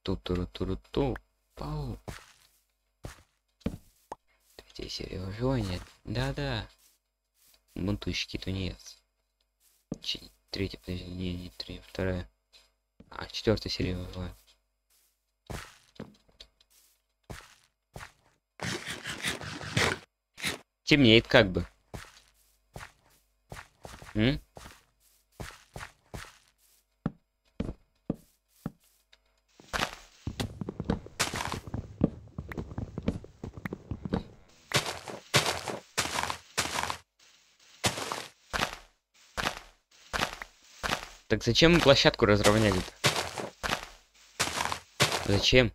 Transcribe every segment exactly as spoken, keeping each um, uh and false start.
Ту-туру-туру-ту. Пау. Третья серия выживания. Да-да. Бунтующий тунеец. Ч... Третья, подожди, не, не три, вторая. А, четвертая серия выживания. Темнеет как бы. М? Так зачем мы площадку разровняли-то? Зачем?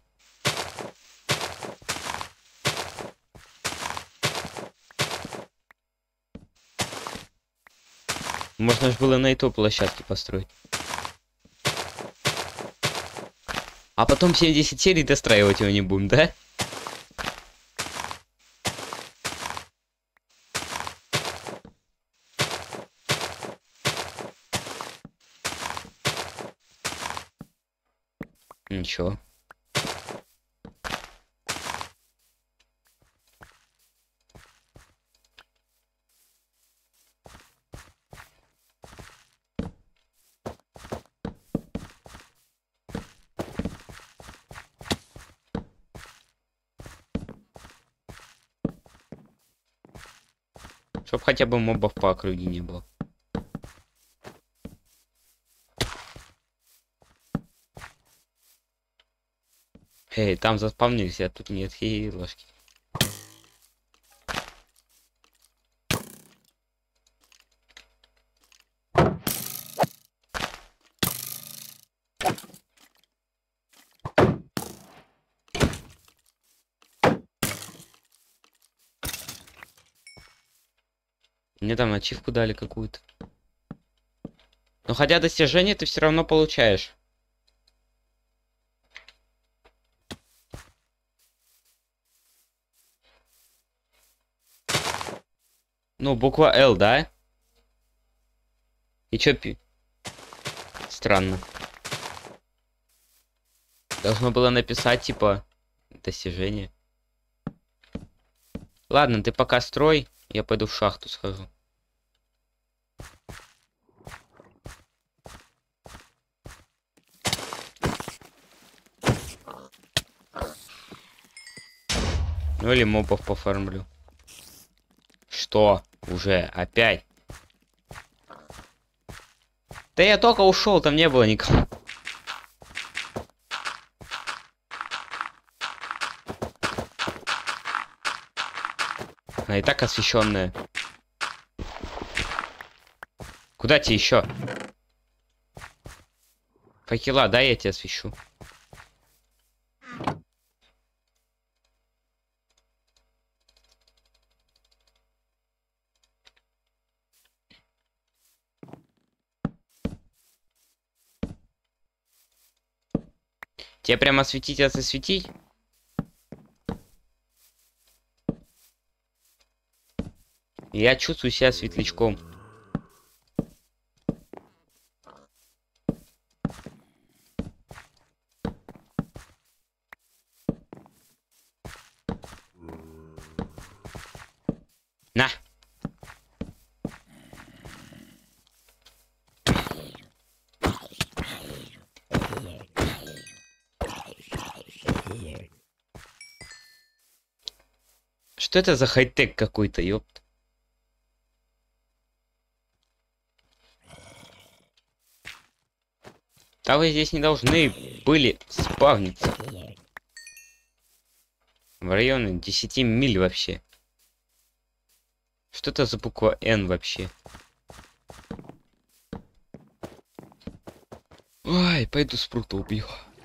Можно же было на эту площадке построить. А потом семьдесят серий достраивать его не будем, да? Ничего. Чтоб хотя бы мобов по округе не было. Эй, там заспавнились, а тут нет, хе, ложки. Мне там ачивку дали какую-то. Но хотя достижение ты все равно получаешь. Ну, буква Л, да? И чё пи... Странно. Должно было написать, типа, достижение. Ладно, ты пока строй, я пойду в шахту схожу. Ну или мобов пофармлю. Что? Уже? Опять? Да я только ушел, там не было никого. Она и так освещенная. Куда тебе еще? Факела, да, я тебя освещу. Тебе прямо осветить, осветить? Я чувствую себя светлячком. На! Что это за хай-тек какой-то, ёпт? Да вы здесь не должны были спавниться. В районе десяти миль вообще. Что это за буква Н вообще? Ой, пойду спрута убью.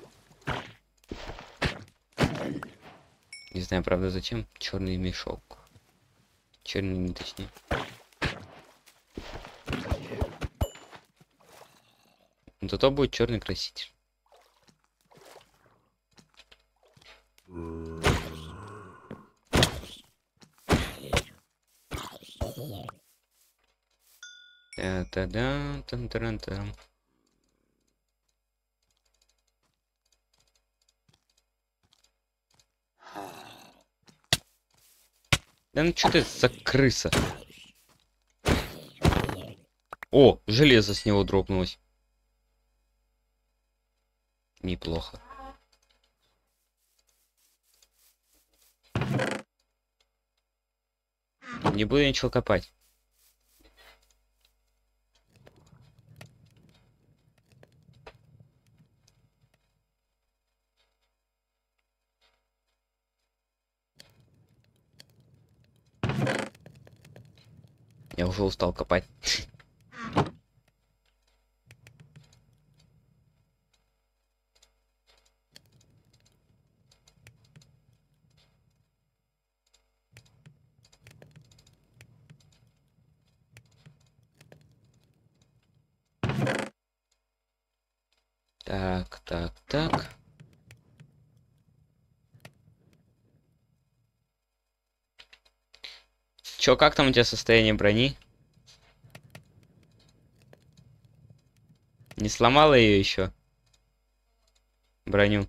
Не знаю, правда, зачем. Черный мешок. Черный, не точнее. Зато будет черный краситель. Та-да-да, там-тарам-тарам. Да ну что ты за крыса? О, железо с него дропнулось. Неплохо. Не буду ничего копать. Я уже устал копать. Так, так, так. Чё, как там у тебя состояние брони? Не сломала ее еще? Броню.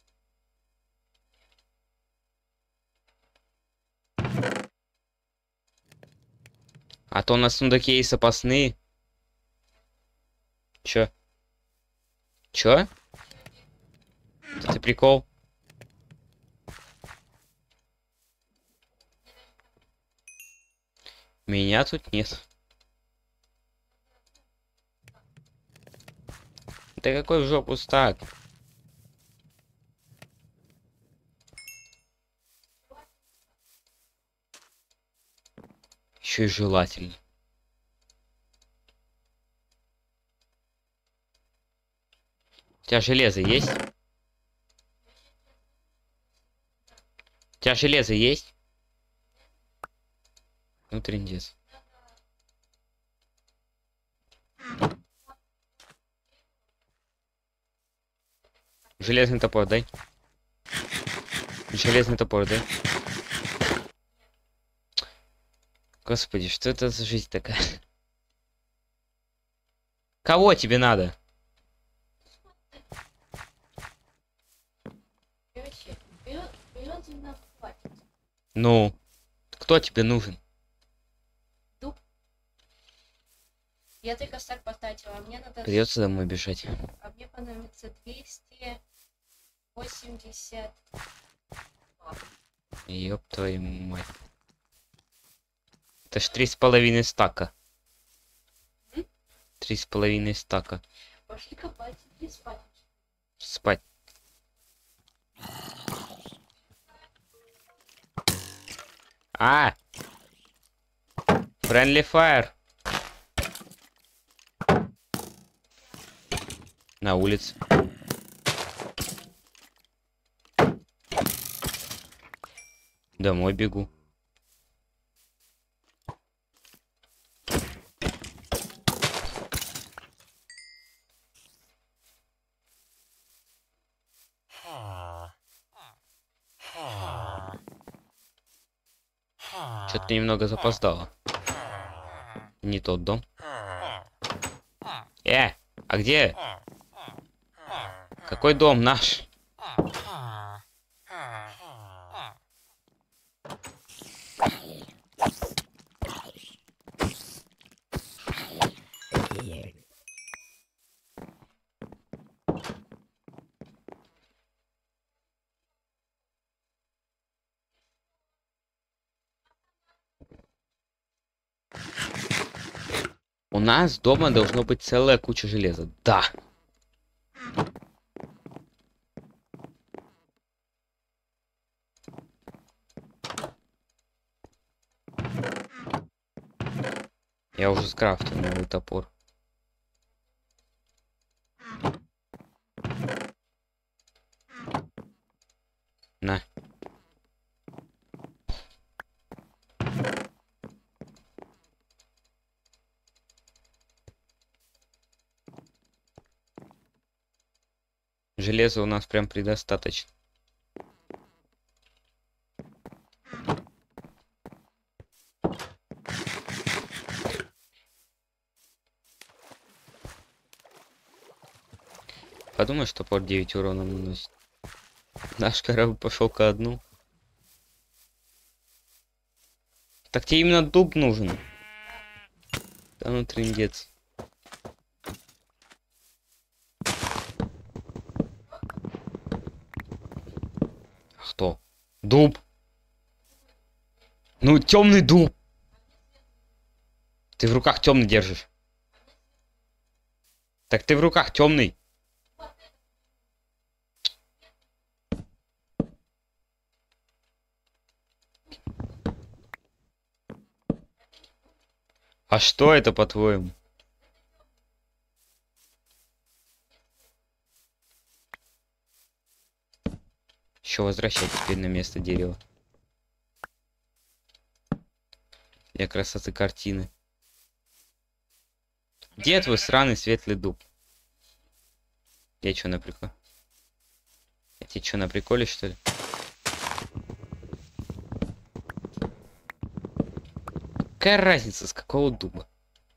А то у нас сундуки есть запасные. Чё? Чё? Это прикол? Меня тут нет. Да какой в жопу стак? Еще и желательно. У тебя железо есть? У тебя железо есть? Ну, трындец. Железный топор дай. Железный топор дай. Господи, что это за жизнь такая? Кого тебе надо? Ну, кто тебе нужен? Дуб. Я только стак потратила, а мне надо... Придется домой бежать. А мне понадобится двести восемьдесят. Ёб твою мать. Это ж три с половиной стака. М? Три с половиной стака. Пошли копать и спать. Спать. А! Friendly Fire. На улице. Домой бегу. Что-то немного запоздало. Не тот дом. Э, а где? Какой дом наш? У нас дома должно быть целая куча железа. Да. Я уже скрафтил новый топор. На. Железа у нас прям предостаточно. Подумай, что топор девять урона наносит. Наш корабль пошел ко дну. Так тебе именно дуб нужен. Да ну трындец. Кто? Дуб. Ну, темный дуб. Ты в руках темный держишь. Так ты в руках темный. А что это, по-твоему? Еще возвращать теперь на место дерева. Для красоты картины. Где твой сраный светлый дуб? Я что, на приколе? Я тебе что, на приколе, что ли? Какая разница, с какого дуба?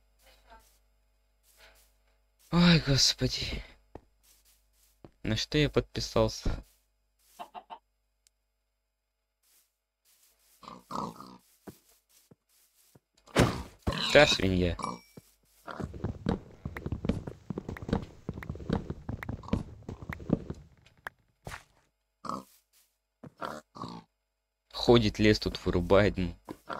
Ой, господи. На что я подписался? Да, свинья. Ходит, лес тут вырубает. Ну.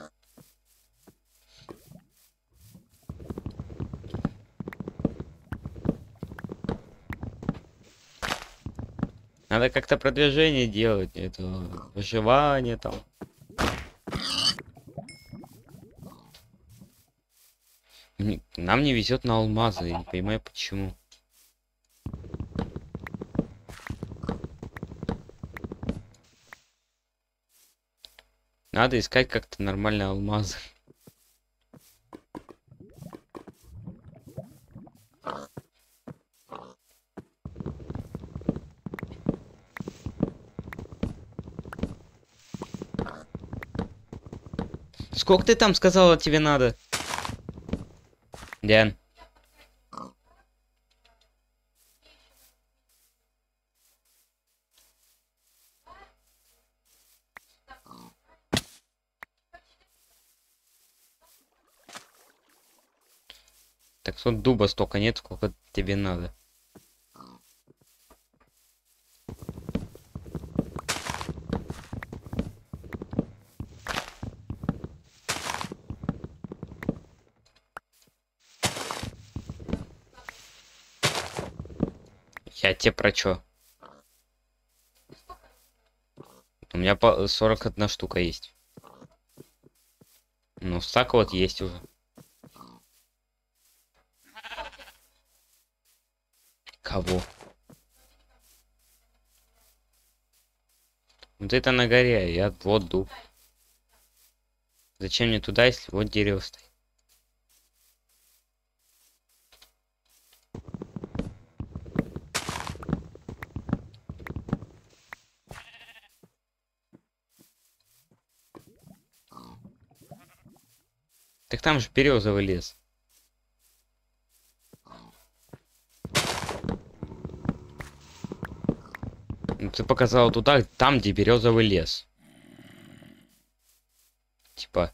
Надо как-то продвижение делать. Это выживание там. Нам не везет на алмазы, я не понимаю почему. Надо искать как-то нормально алмазы. Сколько ты там сказала тебе надо? Диан. Так вот дуба столько нет, сколько тебе надо. Я тебе про чё? У меня по сорок одна штука есть. Ну, стак вот есть уже. Кого? Вот это на горе, я вот дуб. Зачем мне туда, если вот дерево стоит? Так там же березовый лес. Ну, ты показал туда, там, где березовый лес. Типа.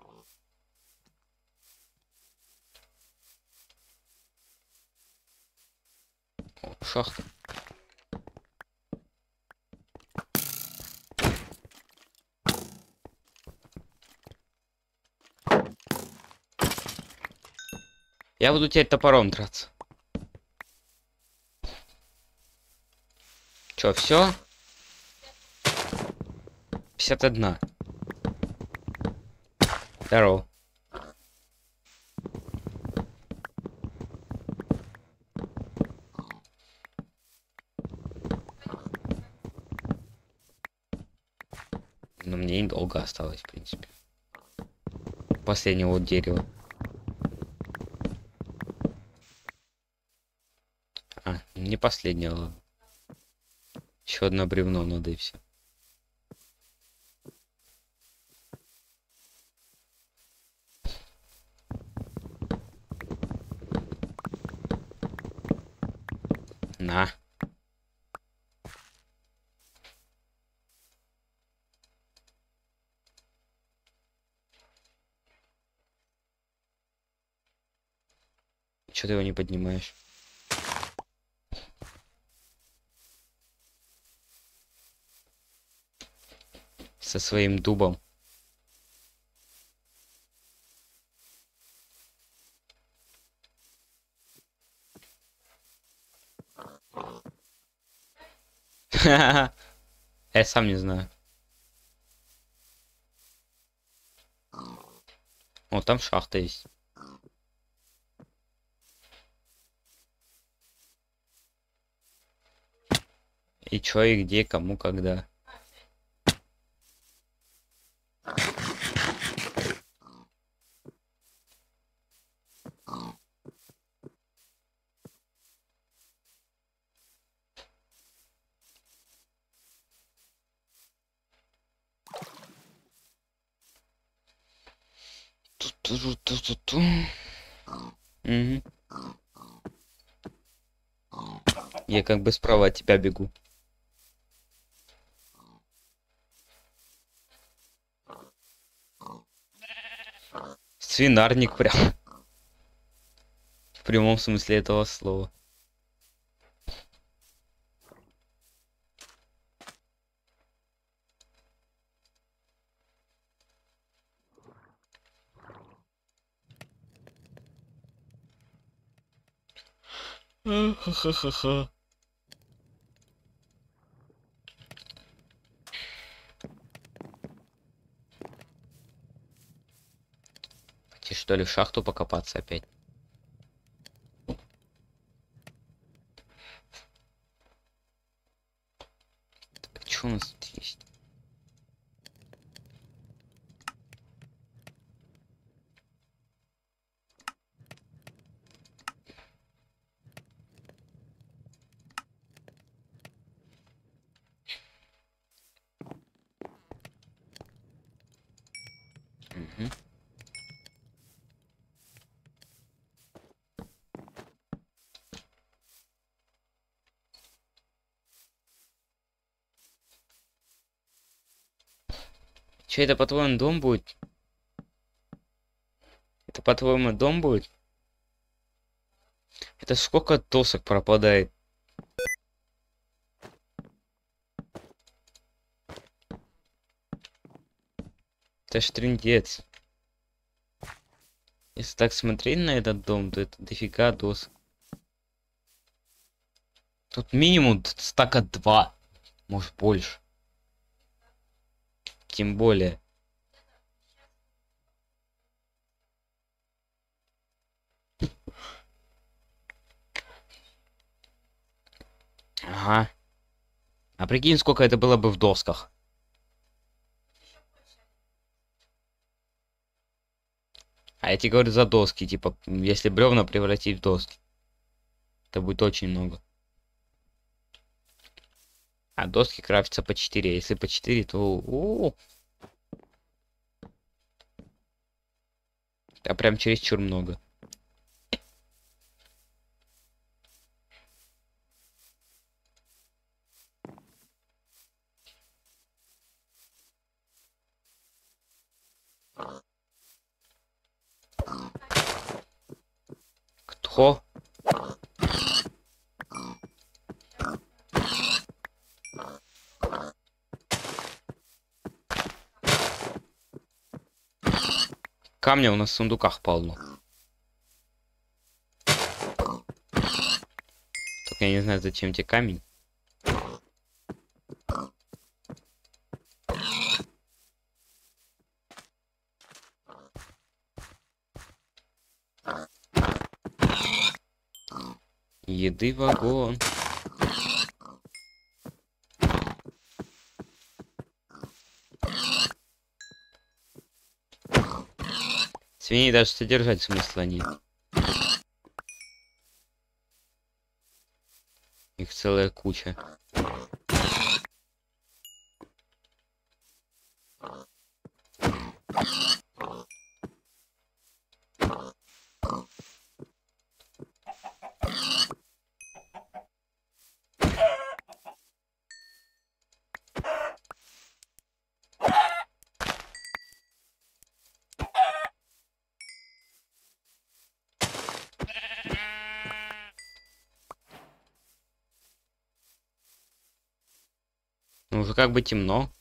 О, шахта. Я буду теперь топором драться. Чё, все? пятьдесят одна. Здорово. Но мне недолго осталось, в принципе. Последнее вот дерево. А, не последнее, ладно. Еще одно бревно надо и все. На. Чё ты его не поднимаешь? Со своим дубом. Я сам не знаю. О, там шахта есть. И чё, и где, кому, когда. Ту-ту-ту-ту-ту. Мгм. Я как бы справа от тебя бегу. Свинарник прям. В прямом смысле этого слова. Ха-ха-ха-ха. Пойти что ли в шахту покопаться опять? Так, что у нас тут есть? Мгм. Че это, по-твоему, дом будет? Это, по-твоему, дом будет? Это сколько досок пропадает? Это ж трындец. Если так смотреть на этот дом, то это дофига досок. Тут минимум стака два. Может больше. Тем более. Ага. А прикинь, сколько это было бы в досках. А я тебе говорю за доски, типа, если бревна превратить в доски. Это будет очень много. А доски крафтятся по четыре. Если по четыре, то... У-у-у. А прям чересчур много. Кто? Камня у нас в сундуках полно. Только я не знаю, зачем тебе камень. Еды вагон. Свиней даже содержать смысла нет. Их целая куча. Ну, уже как бы темно.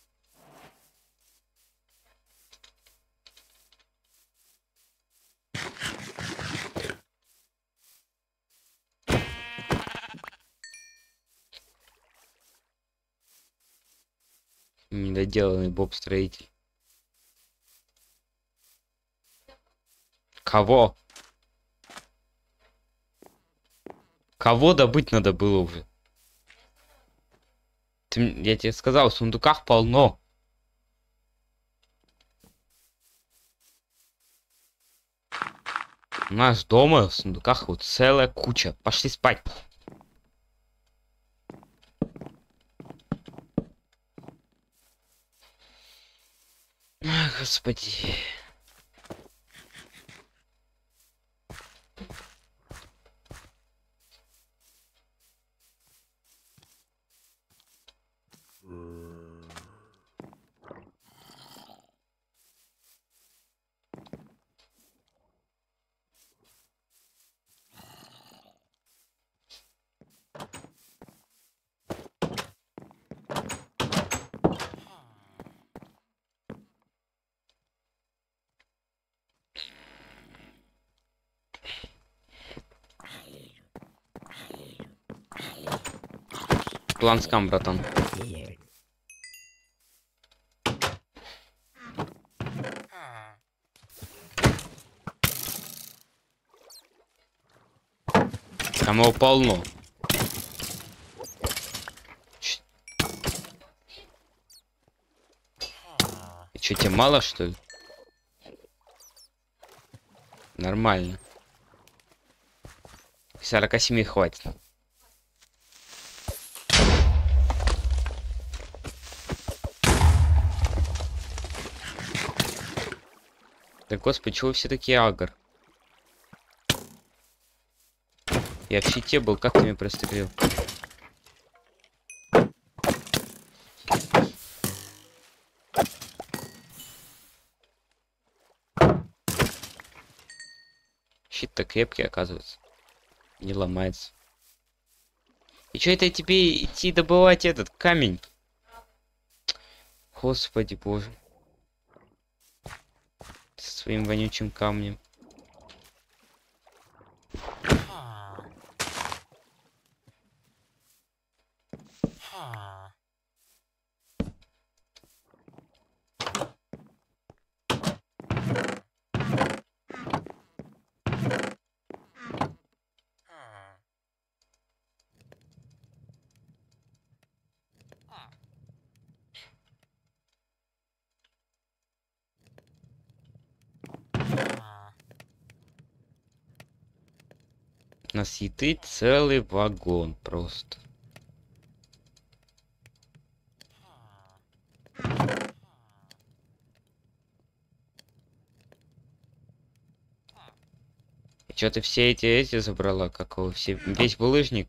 Недоделанный Боб-строитель. Кого? Кого добыть надо было уже? Ты, м- я тебе сказал, в сундуках полно. У нас дома в сундуках вот целая куча. Пошли спать. Ай, господи. План скам, братан. Там его полно. Ч- И чё, тебе мало, что ли? Нормально. сорока семи хватит. Да господи, чего вы все такие агр? Я в щите был, как ты меня прострелил? Щит-то крепкий, оказывается. Не ломается. И чё это тебе идти добывать этот камень? Господи боже. Со своим вонючим камнем. У нас еды целый вагон просто. И чё ты все эти эти забрала? Какого? Все, весь булыжник?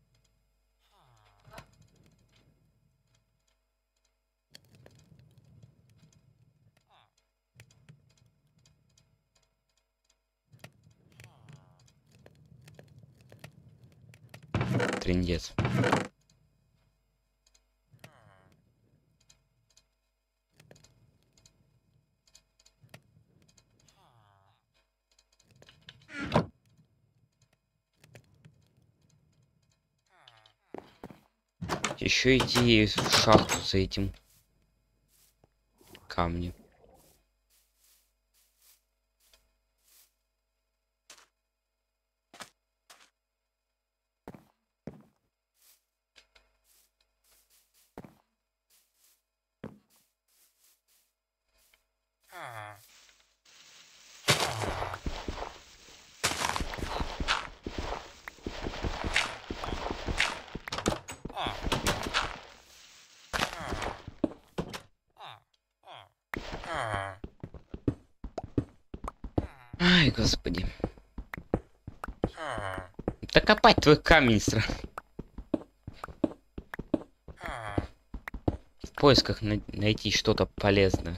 Трындец. Еще идти в шахту за этим камнем. Ай, господи. Да копать твой камень сразу. В поисках на найти что-то полезное.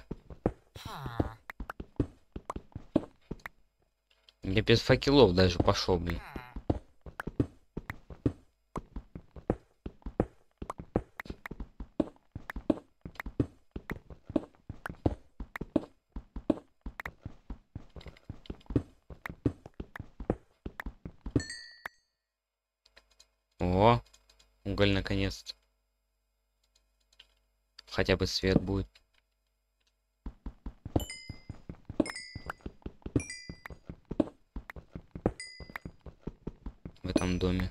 Я без факелов даже пошел, блин. О, уголь наконец-то. Хотя бы свет будет. В этом доме.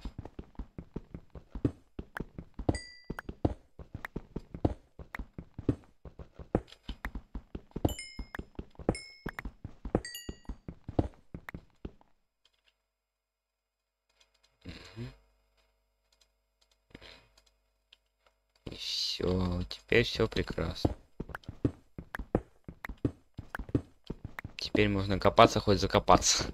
И все, теперь все прекрасно. Теперь можно копаться, хоть закопаться.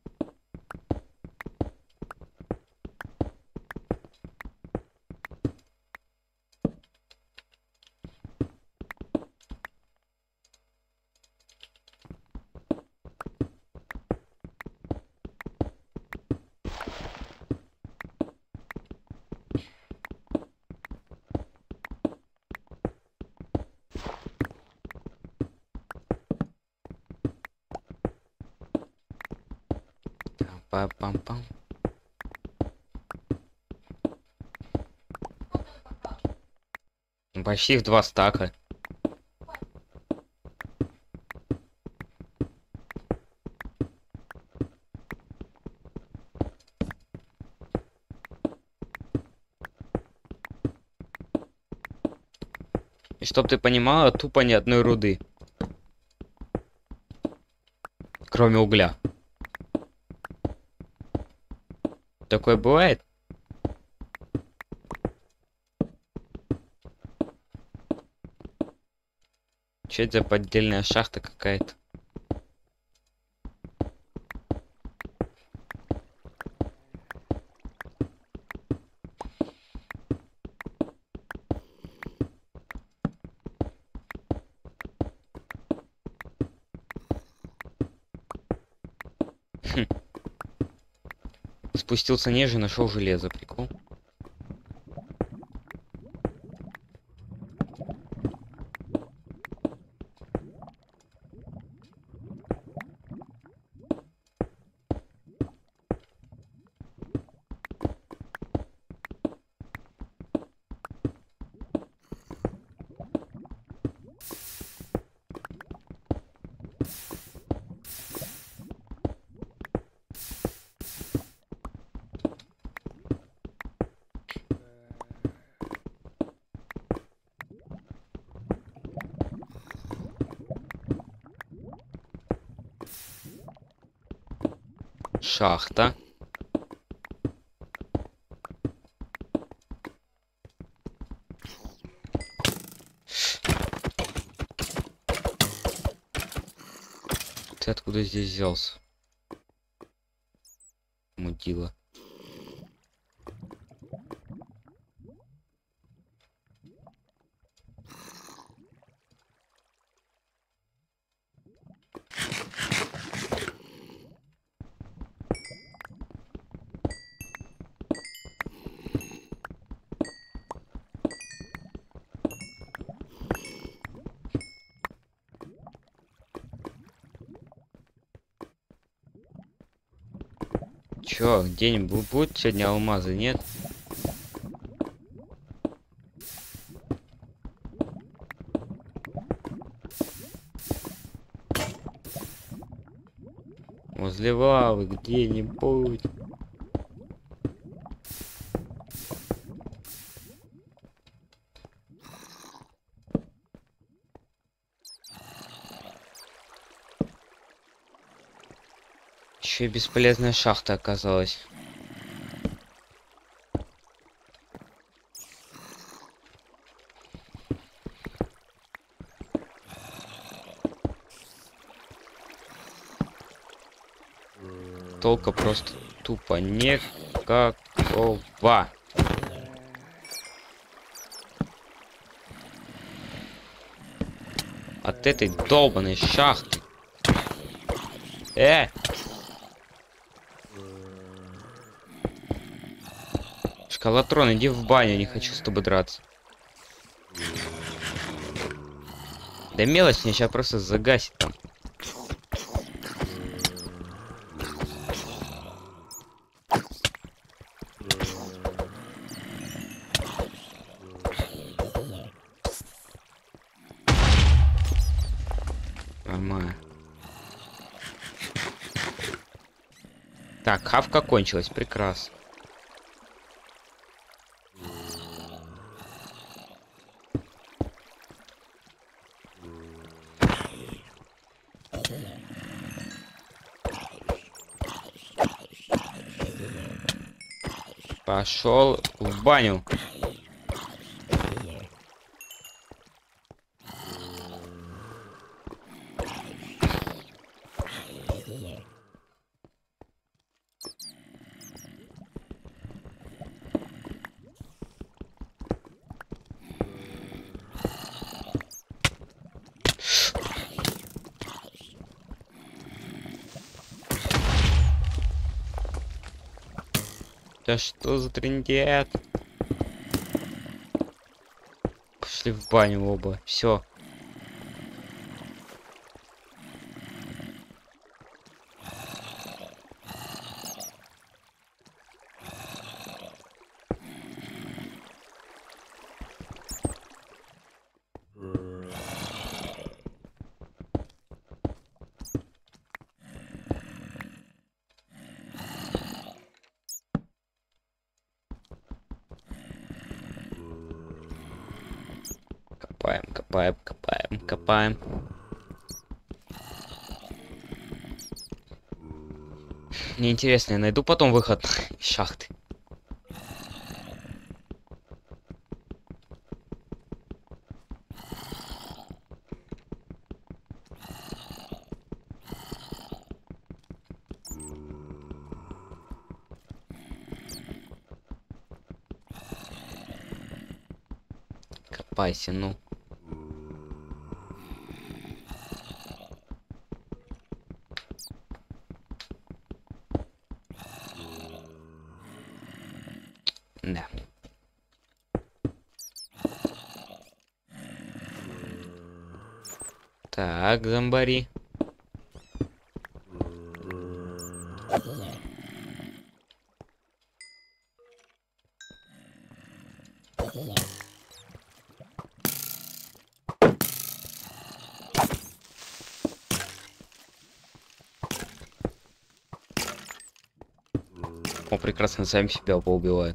Пам-пам-пам. Почти в два стака. И чтоб ты понимала, тупо ни одной руды. Кроме угля. Такое бывает? Че это за поддельная шахта какая-то? Хм. Спустился ниже, нашел железо, прикол. Шахта. Ты откуда здесь взялся? Мудила. Чё, где-нибудь будет сегодня алмазы, нет? Возле лавы где-нибудь. Еще и бесполезная шахта оказалась. Толка просто тупо никакого. От этой долбаной шахты. Э! Шкалатрон, иди в баню, не хочу с тобой драться. Да мелочь, меня сейчас просто загасит там. Так, хавка кончилась, прекрасно. Пошел в баню. Да что за трындец? Пошли в баню оба. Все. Копаем, копаем, копаем, копаем. Мне интересно, я найду потом выход из шахты. Копайся, ну. Да. Так, зомбари. О, прекрасно, сами себя поубивают.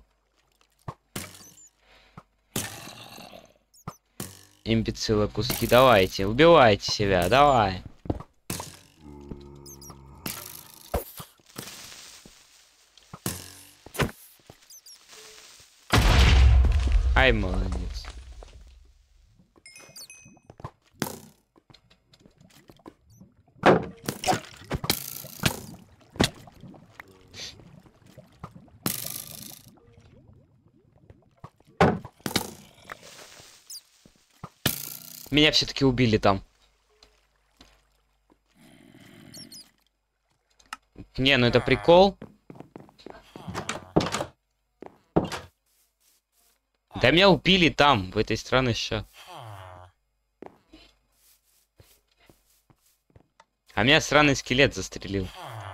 Имбецилы куски, давайте, убивайте себя, давай. Ай, молодец. Меня все-таки убили там. Не, ну это прикол. Да меня убили там, в этой стране еще. А меня странный скелет застрелил.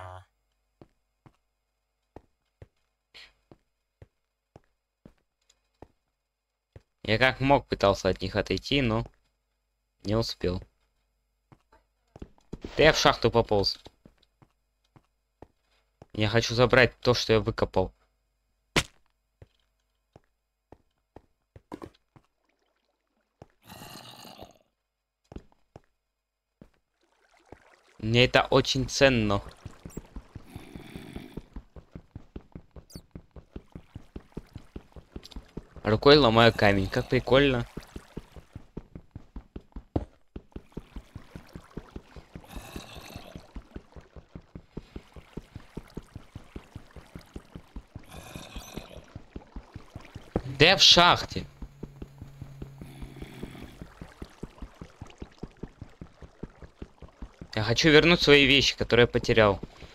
Я как мог пытался от них отойти, но не успел. Да я в шахту пополз. Я хочу забрать то, что я выкопал. Мне это очень ценно. Рукой ломаю камень, как прикольно. Да я в шахте. Я хочу вернуть свои вещи, которые я потерял.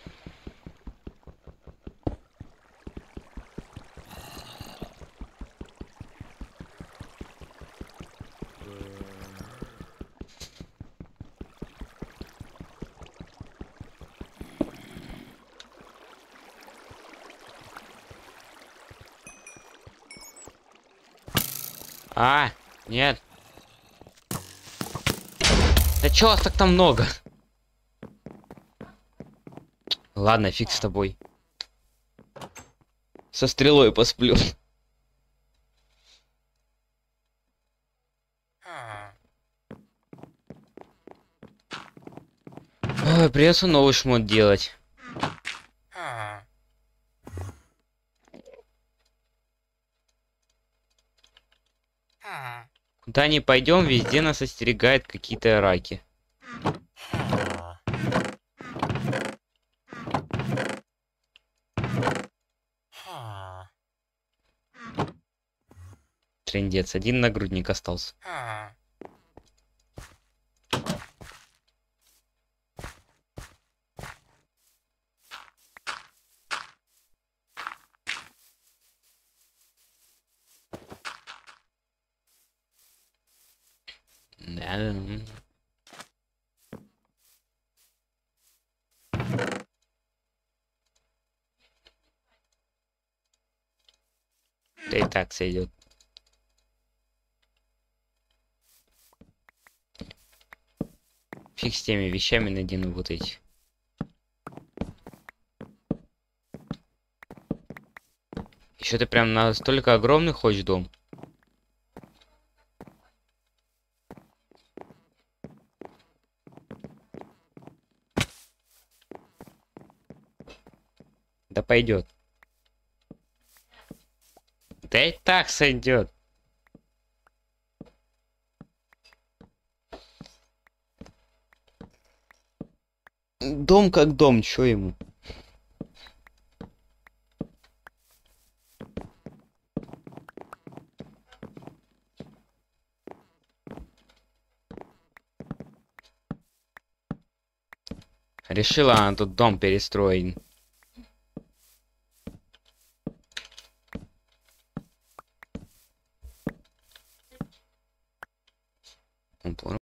А, нет. Да чё вас так там много? Ладно, фиг с тобой. Со стрелой посплю. Ой, придется новый шмот делать. Куда ни пойдем, везде нас остерегают какие-то раки. Трындец, один нагрудник остался. Да. Да и так сойдет. Фиг с теми вещами, надену вот эти. Еще ты прям настолько огромный хочешь дом? Да пойдет. Да и так сойдет. Дом как дом, чё ему? Решила она тут дом перестроить.